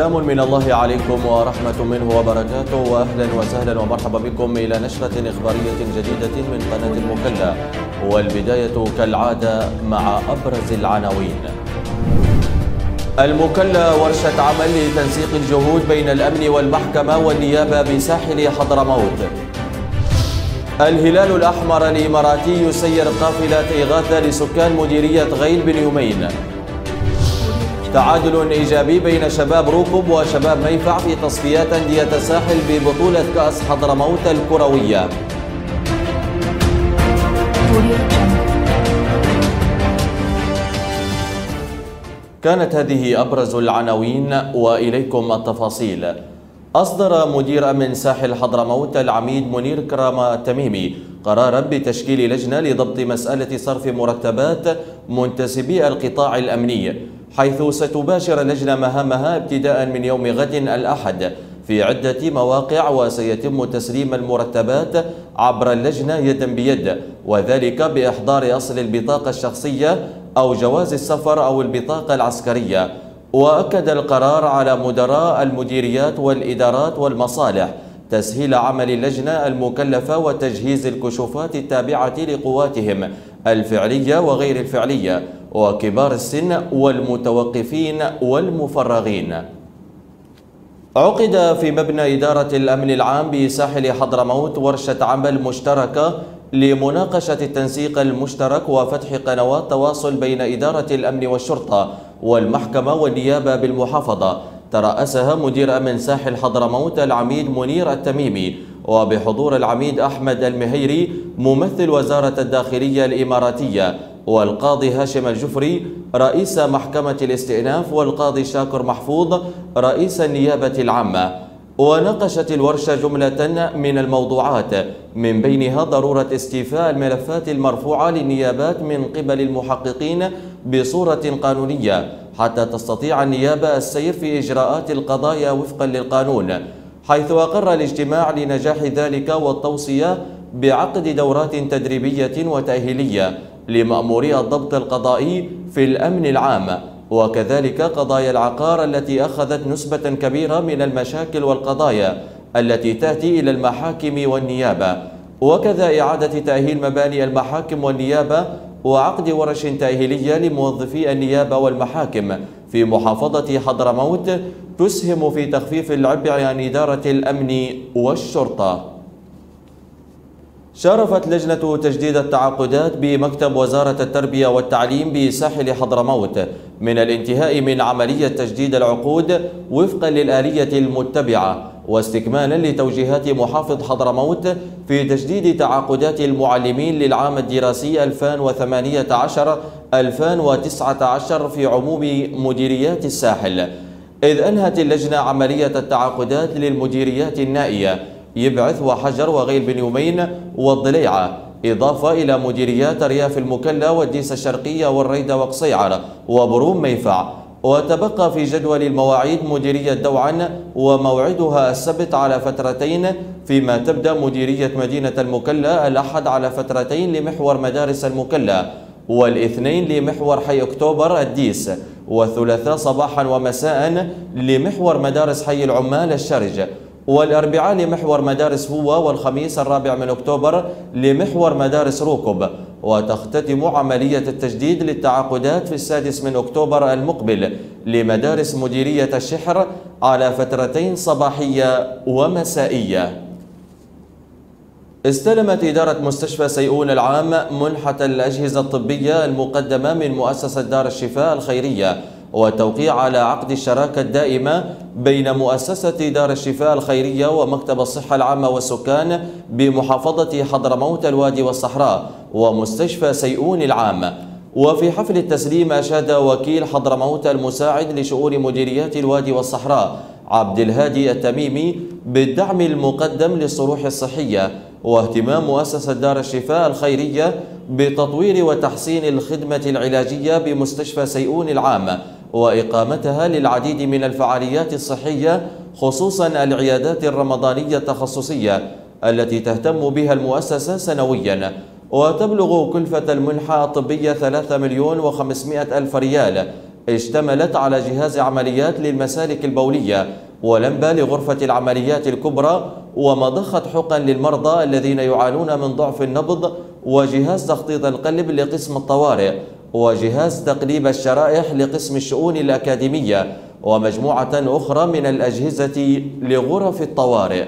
سلام من الله عليكم ورحمة منه وبركاته، وأهلا وسهلا ومرحبا بكم إلى نشرة إخبارية جديدة من قناة المكلا. والبداية كالعادة مع أبرز العناوين. المكلا ورشة عمل لتنسيق الجهود بين الأمن والمحكمة والنيابة بساحل حضرموت. الهلال الأحمر الإماراتي يسير قافلة إغاثة لسكان مديرية غيل بن يمين. تعادل إيجابي بين شباب روكب وشباب ميفع في تصفيات أندية الساحل ببطولة كأس حضرموت الكروية. كانت هذه أبرز العناوين وإليكم التفاصيل. أصدر مدير أمن ساحل حضرموت العميد منير كرام التميمي قرارا بتشكيل لجنة لضبط مسألة صرف مرتبات منتسبي القطاع الأمني، حيث ستباشر اللجنة مهامها ابتداء من يوم غد الأحد في عدة مواقع، وسيتم تسليم المرتبات عبر اللجنة يدا بيد، وذلك بإحضار أصل البطاقة الشخصية أو جواز السفر أو البطاقة العسكرية. وأكد القرار على مدراء المديريات والإدارات والمصالح تسهيل عمل اللجنة المكلفة وتجهيز الكشوفات التابعة لقواتهم الفعلية وغير الفعلية وكبار السن والمتوقفين والمفرغين. عقد في مبنى إدارة الأمن العام بساحل حضرموت ورشة عمل مشتركة لمناقشة التنسيق المشترك وفتح قنوات تواصل بين إدارة الأمن والشرطة والمحكمة والنيابة بالمحافظة، ترأسها مدير أمن ساحل حضرموت العميد منير التميمي، وبحضور العميد أحمد المهيري ممثل وزارة الداخلية الإماراتية، والقاضي هاشم الجفري رئيس محكمة الاستئناف، والقاضي شاكر محفوظ رئيس النيابة العامة. وناقشت الورشة جملة من الموضوعات، من بينها ضرورة استيفاء الملفات المرفوعة للنيابات من قبل المحققين بصورة قانونية حتى تستطيع النيابة السير في إجراءات القضايا وفقا للقانون، حيث أقر الاجتماع لنجاح ذلك والتوصية بعقد دورات تدريبية وتأهيلية لمأموري الضبط القضائي في الأمن العام، وكذلك قضايا العقار التي أخذت نسبة كبيرة من المشاكل والقضايا التي تأتي إلى المحاكم والنيابة، وكذا إعادة تأهيل مباني المحاكم والنيابة وعقد ورش تأهيلية لموظفي النيابة والمحاكم في محافظة حضرموت تسهم في تخفيف العبء عن إدارة الأمن والشرطة. شرفت لجنة تجديد التعاقدات بمكتب وزارة التربية والتعليم بساحل حضرموت من الانتهاء من عملية تجديد العقود وفقا للآلية المتبعة، واستكمالا لتوجيهات محافظ حضرموت في تجديد تعاقدات المعلمين للعام الدراسي 2018-2019 في عموم مديريات الساحل، إذ أنهت اللجنة عملية التعاقدات للمديريات النائية يبعث وحجر وغيل بن يمين والضليعة، إضافة إلى مديريات رياف المكلا والديس الشرقية والريدة وقصيعر وبروم ميفع. وتبقى في جدول المواعيد مديرية دوعا وموعدها السبت على فترتين، فيما تبدأ مديرية مدينة المكلا الأحد على فترتين لمحور مدارس المكلا، والاثنين لمحور حي أكتوبر الديس، والثلاثاء صباحا ومساء لمحور مدارس حي العمال الشرج، والأربعاء لمحور مدارس هو، والخميس 4 أكتوبر لمحور مدارس روكب. وتختتم عملية التجديد للتعاقدات في 6 أكتوبر المقبل لمدارس مديرية الشحر على فترتين صباحية ومسائية. استلمت إدارة مستشفى سيئون العام منحة الأجهزة الطبية المقدمة من مؤسسة دار الشفاء الخيرية، والتوقيع على عقد الشراكة الدائمة بين مؤسسة دار الشفاء الخيرية ومكتب الصحة العامة والسكان بمحافظة حضرموت الوادي والصحراء ومستشفى سيئون العام. وفي حفل التسليم أشاد وكيل حضرموت المساعد لشؤون مديريات الوادي والصحراء عبد الهادي التميمي بالدعم المقدم للصروح الصحية واهتمام مؤسسة دار الشفاء الخيرية بتطوير وتحسين الخدمة العلاجية بمستشفى سيئون العام وإقامتها للعديد من الفعاليات الصحية، خصوصا العيادات الرمضانية التخصصية التي تهتم بها المؤسسة سنويا. وتبلغ كلفة المنحة الطبية 3,500,000 ريال، اشتملت على جهاز عمليات للمسالك البولية ولمبة لغرفة العمليات الكبرى ومضخة حقن للمرضى الذين يعانون من ضعف النبض وجهاز تخطيط القلب لقسم الطوارئ وجهاز تقليب الشرائح لقسم الشؤون الأكاديمية ومجموعة أخرى من الأجهزة لغرف الطوارئ.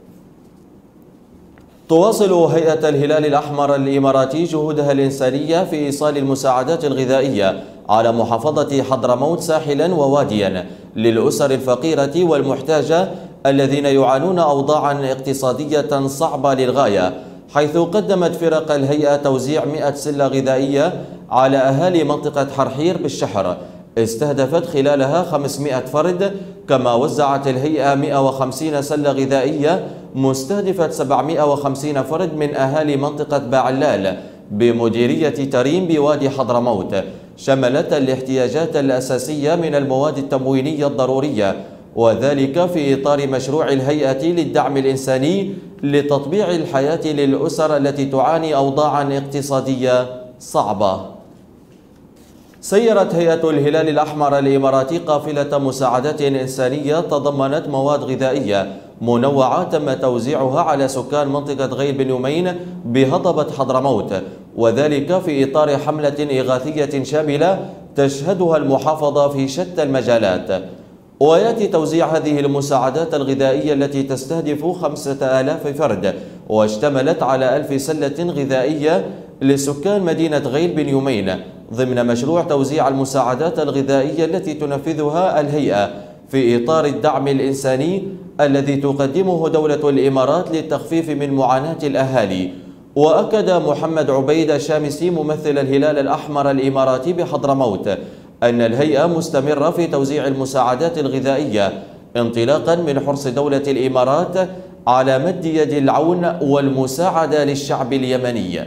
تواصل هيئة الهلال الأحمر الإماراتي جهودها الإنسانية في إيصال المساعدات الغذائية على محافظة حضرموت ساحلا وواديا للأسر الفقيرة والمحتاجة الذين يعانون أوضاعا اقتصادية صعبة للغاية، حيث قدمت فرق الهيئة توزيع 100 سلة غذائية على أهالي منطقة حرحير بالشحر استهدفت خلالها 500 فرد، كما وزعت الهيئة 150 سلة غذائية مستهدفة 750 فرد من أهالي منطقة باعلال بمديرية تريم بوادي حضرموت، شملت الاحتياجات الأساسية من المواد التموينية الضرورية، وذلك في إطار مشروع الهيئة للدعم الإنساني لتطبيع الحياة للأسر التي تعاني أوضاعا اقتصادية صعبة. سيرت هيئة الهلال الأحمر الإماراتي قافلة مساعدات إنسانية تضمنت مواد غذائية منوعة تم توزيعها على سكان منطقة غير بن يمين بهضبة حضرموت، وذلك في إطار حملة إغاثية شاملة تشهدها المحافظة في شتى المجالات. ويأتي توزيع هذه المساعدات الغذائية التي تستهدف 5000 فرد واشتملت على 1000 سلة غذائية لسكان مدينة غير بن يمين ضمن مشروع توزيع المساعدات الغذائية التي تنفذها الهيئة في إطار الدعم الإنساني الذي تقدمه دولة الإمارات للتخفيف من معاناة الأهالي. وأكد محمد عبيد الشامسي ممثل الهلال الأحمر الإماراتي بحضرموت أن الهيئة مستمرة في توزيع المساعدات الغذائية انطلاقا من حرص دولة الإمارات على مد يد العون والمساعدة للشعب اليمني.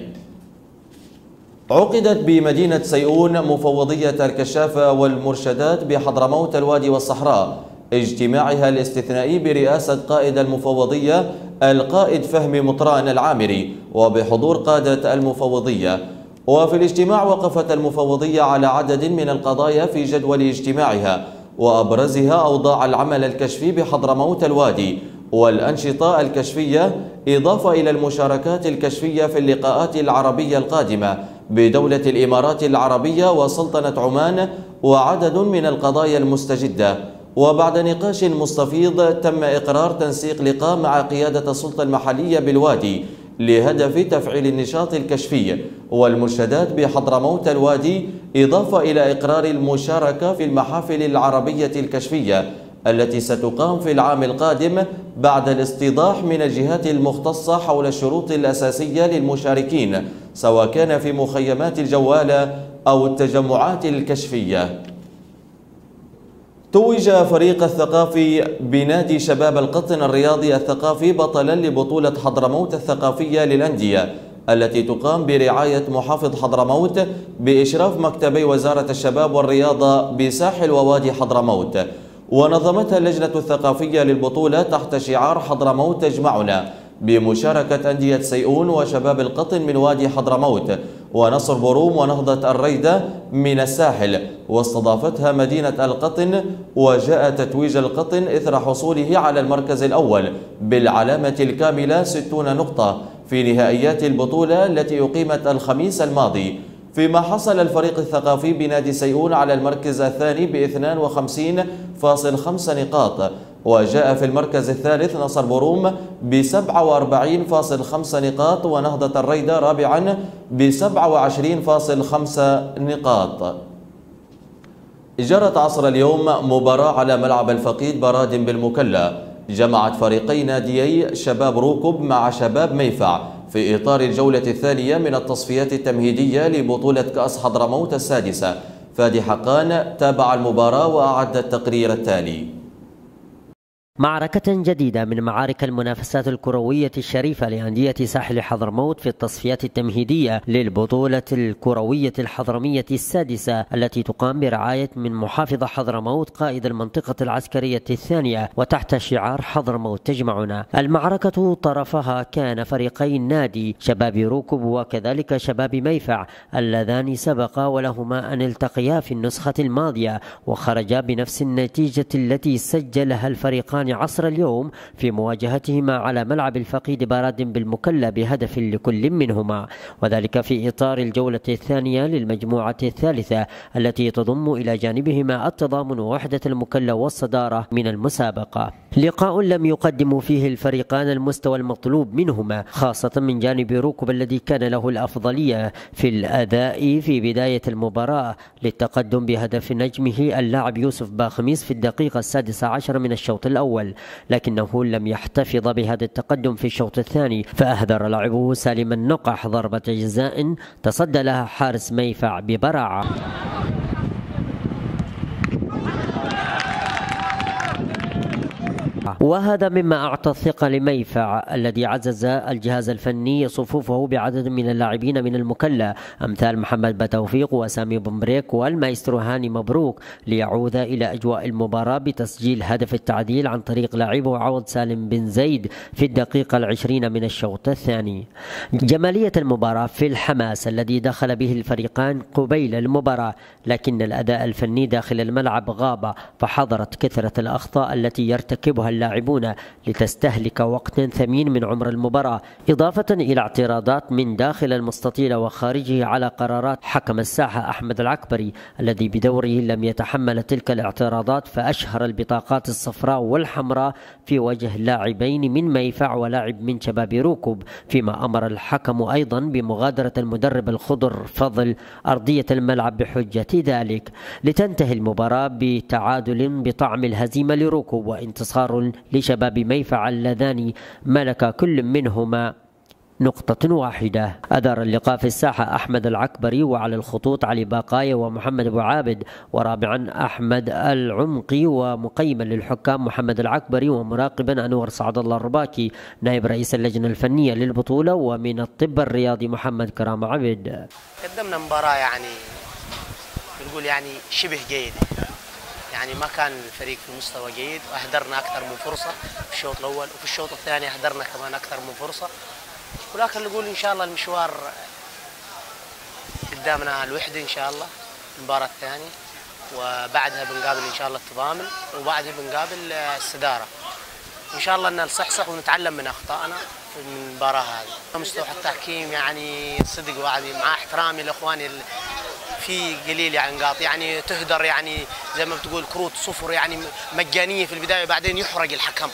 عقدت بمدينة سيئون مفوضية الكشافة والمرشدات بحضرموت الوادي والصحراء اجتماعها الاستثنائي برئاسة قائد المفوضية القائد فهمي مطران العامري وبحضور قادة المفوضية. وفي الاجتماع وقفت المفوضية على عدد من القضايا في جدول اجتماعها وأبرزها أوضاع العمل الكشفي بحضرموت الوادي والأنشطة الكشفية، إضافة إلى المشاركات الكشفية في اللقاءات العربية القادمة بدولة الإمارات العربية وسلطنة عمان وعدد من القضايا المستجدة. وبعد نقاش مستفيض تم إقرار تنسيق لقاء مع قيادة السلطة المحلية بالوادي لهدف تفعيل النشاط الكشفي والمرشدات بحضرموت الوادي، إضافة إلى إقرار المشاركة في المحافل العربية الكشفية التي ستقام في العام القادم بعد الاستيضاح من الجهات المختصة حول الشروط الأساسية للمشاركين سواء كان في مخيمات الجوالة أو التجمعات الكشفية. توج فريق الثقافي بنادي شباب القطن الرياضي الثقافي بطلا لبطولة حضرموت الثقافية للأندية التي تقام برعاية محافظ حضرموت بإشراف مكتبي وزارة الشباب والرياضة بساحل ووادي حضرموت. ونظمتها اللجنة الثقافية للبطولة تحت شعار حضرموت تجمعنا بمشاركة أندية سيئون وشباب القطن من وادي حضرموت ونصر بروم ونهضة الريدة من الساحل، واستضافتها مدينة القطن. وجاء تتويج القطن إثر حصوله على المركز الأول بالعلامة الكاملة 60 نقطة في نهائيات البطولة التي أقيمت الخميس الماضي، فيما حصل الفريق الثقافي بنادي سيئون على المركز الثاني ب 52.5 نقاط. وجاء في المركز الثالث نصر بروم ب 47.5 نقاط ونهضة الريدة رابعا ب 27.5 نقاط. جرت عصر اليوم مباراة على ملعب الفقيد براد بالمكلا جمعت فريقي ناديي شباب روكب مع شباب ميفع في إطار الجولة الثانية من التصفيات التمهيدية لبطولة كأس حضرموت السادسة. فادي حقان تابع المباراة وأعد التقرير التالي. معركة جديدة من معارك المنافسات الكروية الشريفة لأندية ساحل حضرموت في التصفيات التمهيدية للبطولة الكروية الحضرمية السادسة التي تقام برعاية من محافظ حضرموت قائد المنطقة العسكرية الثانية وتحت شعار حضرموت تجمعنا. المعركة طرفها كان فريقي نادي شباب روكب وكذلك شباب ميفع اللذان سبقا ولهما أن التقيا في النسخة الماضية وخرجا بنفس النتيجة التي سجلها الفريقان عصر اليوم في مواجهتهما على ملعب الفقيد باراد بالمكلا بهدف لكل منهما، وذلك في إطار الجولة الثانية للمجموعة الثالثة التي تضم إلى جانبهما التضامن ووحدة المكلا والصدارة من المسابقة. لقاء لم يقدم فيه الفريقان المستوى المطلوب منهما خاصة من جانب روكب الذي كان له الأفضلية في الأداء في بداية المباراة للتقدم بهدف نجمه اللاعب يوسف باخميس في الدقيقة 16 من الشوط الأول، لكنه لم يحتفظ بهذا التقدم في الشوط الثاني فأهدر لاعبه سالم النقح ضربة جزاء تصدى لها حارس ميفع ببراعة. وهذا مما أعطى الثقة لميفع الذي عزز الجهاز الفني صفوفه بعدد من اللاعبين من المكلا أمثال محمد بتوفيق وسامي بمبريك والمايسترو هاني مبروك ليعود إلى أجواء المباراة بتسجيل هدف التعديل عن طريق لاعبه عوض سالم بن زيد في الدقيقة 20 من الشوط الثاني. جمالية المباراة في الحماس الذي دخل به الفريقان قبيل المباراة، لكن الأداء الفني داخل الملعب غاب فحضرت كثرة الأخطاء التي يرتكبها اللاعبون لتستهلك وقت ثمين من عمر المباراة، إضافة إلى اعتراضات من داخل المستطيل وخارجه على قرارات حكم الساحة أحمد العكبري الذي بدوره لم يتحمل تلك الاعتراضات فأشهر البطاقات الصفراء والحمراء في وجه لاعبين من ميفع ولاعب من شباب روكب، فيما أمر الحكم أيضا بمغادرة المدرب الخضر فضل أرضية الملعب بحجة ذلك، لتنتهي المباراة بتعادل بطعم الهزيمة لروكب وانتصار لشباب ميفع اللذان ملك كل منهما نقطة واحدة. أدار اللقاء في الساحة أحمد العكبري وعلى الخطوط علي باقاية ومحمد أبو عابد، ورابعا أحمد العمقي، ومقيما للحكام محمد العكبري، ومراقبا أنور سعد الله الرباكي نائب رئيس اللجنة الفنية للبطولة، ومن الطب الرياضي محمد كرام عبد. قدمنا مباراة بنقول شبه جيدة، ما كان الفريق في مستوى جيد، واهدرنا اكثر من فرصه في الشوط الاول وفي الشوط الثاني اهدرنا كمان اكثر من فرصه، ولكن نقول ان شاء الله المشوار قدامنا الوحده ان شاء الله المباراه الثانيه، وبعدها بنقابل ان شاء الله التضامن، وبعدها بنقابل الصداره ان شاء الله ان نصحصح ونتعلم من اخطائنا في المباراه هذه. مستوى التحكيم صدق وعدي مع احترامي لاخواني في قليل نقاط تهدر زي ما بتقول كروت صفر مجانيه في البدايه، بعدين يحرق الحكم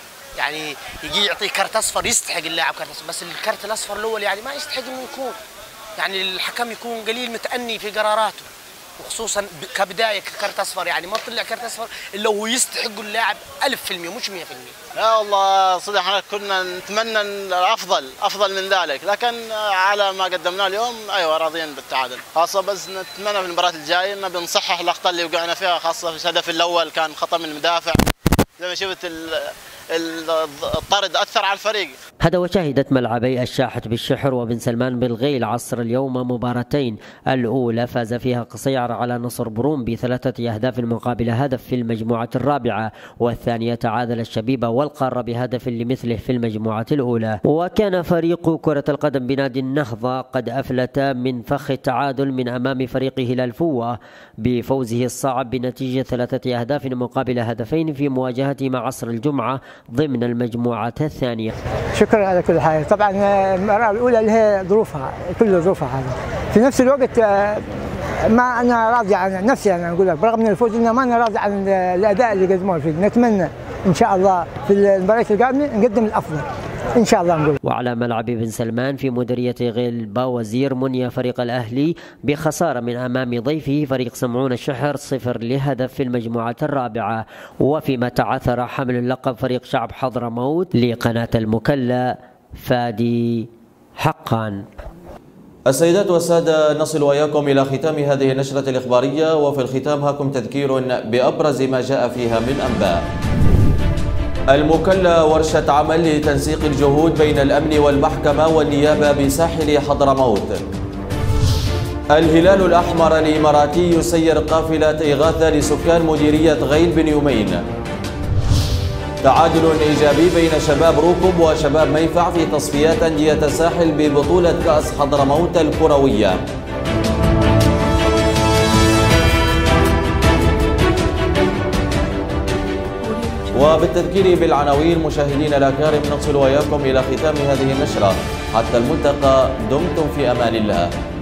يجي يعطيه كرت اصفر يستحق اللاعب كرت اصفر، بس الكرت الاصفر الاول ما يستحق انه يكون الحكم يكون قليل متأني في قراراته، وخصوصا كبدايه كرت اصفر ما طلع كرت اصفر الا هو يستحق اللاعب 1000% مش 100%. لا والله صدق احنا كنا نتمنى افضل من ذلك، لكن على ما قدمناه اليوم ايوه راضيين بالتعادل، خاصه بس نتمنى في المباراه الجايه ان بنصحح الاخطاء اللي وقعنا فيها، خاصه في الهدف الاول كان خطا من المدافع زي ما شفت الطرد أثر على الفريق. هذا وشهدت ملعبي الشاحت بالشحر وبن سلمان بالغيل عصر اليوم مباراتين، الأولى فاز فيها قصيعر على نصر بروم ب3 أهداف مقابل هدف في المجموعة الرابعة، والثانية تعادل الشبيبة والقارة بهدف لمثله في المجموعة الأولى. وكان فريق كرة القدم بنادي النهضة قد أفلت من فخ التعادل من أمام فريق هلال فوة بفوزه الصعب بنتيجة 3 أهداف مقابل هدفين في مواجهته مع عصر الجمعة ضمن المجموعة الثانية. شكرا على كل حاجة. طبعا المرة الأولى اللي هي ظروفها كل ظروفها هذا، في نفس الوقت ما أنا راضي عن نفسي، أنا أقول لك برغم من الفوز إنه ما أنا راضي عن الأداء اللي قدموه فيه. نتمنى إن شاء الله في المباريات القادمة نقدم الأفضل إن شاء الله نقول. وعلى ملعب بن سلمان في مديرية غيل باوزير مني فريق الأهلي بخسارة من أمام ضيفه فريق سمعون الشحر 0-0 في المجموعة الرابعة. وفيما تعثر حمل اللقب فريق شعب حضرموت لقناة المكلا فادي حقا. السيدات والسادة، نصل وإياكم إلى ختام هذه النشرة الإخبارية، وفي الختام هاكم تذكير بأبرز ما جاء فيها من أنباء. المكلا ورشة عمل لتنسيق الجهود بين الأمن والمحكمة والنيابة بساحل حضرموت. الهلال الأحمر الإماراتي يسير قافلة إغاثة لسكان مديرية غيل بن يومين. تعادل إيجابي بين شباب روكب وشباب ميفع في تصفيات أندية الساحل ببطولة كأس حضرموت الكروية. وبالتذكير بالعناوين مشاهدينا الأكارم نصل وإياكم إلى ختام هذه النشرة. حتى الملتقى، دمتم في أمان الله.